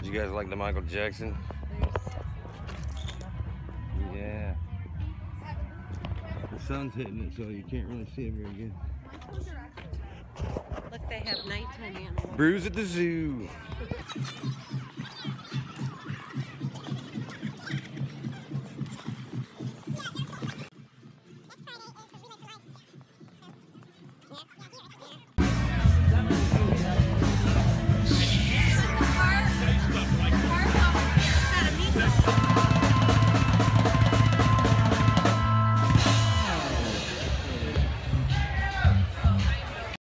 You guys like the Michael Jackson? Yeah. The sun's hitting it, so you can't really see it very good. Look, they have nighttime animals. Brews at the zoo.